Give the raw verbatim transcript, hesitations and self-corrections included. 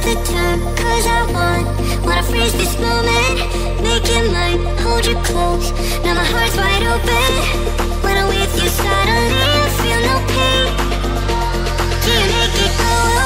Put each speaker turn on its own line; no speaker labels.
the time, cause I want Wanna freeze this moment, make it mine, hold you close. Now my heart's wide open. When I'm with you suddenly I feel no pain. Can you make it go away?